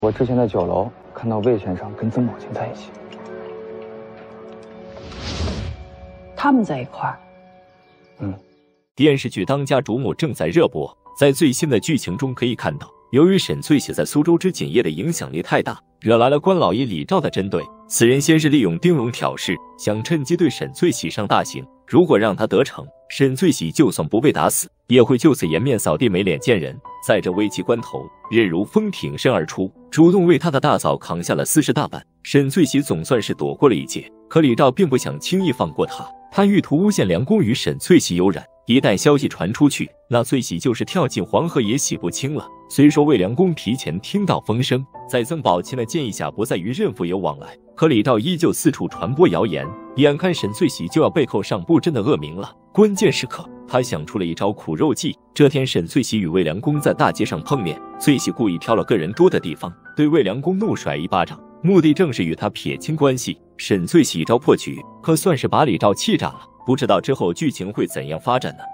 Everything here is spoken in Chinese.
我之前在酒楼看到魏先生跟曾宝琴在一起， 他们在一块儿。 电视剧《当家主母》正在热播，在最新的剧情中可以看到，由于沈翠喜在苏州之锦业的影响力太大，惹来了官老爷李兆的针对。此人先是利用丁荣挑事，想趁机对沈翠喜上大刑。如果让他得逞，沈翠喜就算不被打死，也会就此颜面扫地，没脸见人。在这危急关头，任如风挺身而出，主动为他的大嫂扛下了私事大半。沈翠喜总算是躲过了一劫，可李兆并不想轻易放过他，他欲图诬陷梁公与沈翠喜有染。一旦消息传出去，那翠喜就是跳进黄河也洗不清了。虽说魏良公提前听到风声，在曾宝琴的建议下不再与任父有往来，可李兆依旧四处传播谣言，眼看沈翠喜就要被扣上布阵的恶名了。关键时刻，他想出了一招苦肉计。这天沈翠喜与魏良公在大街上碰面，翠喜故意挑了个人多的地方，对魏良公怒甩一巴掌，目的正是与他撇清关系。沈翠喜一招破局，可算是把李兆气炸了。不知道之后剧情会怎样发展呢？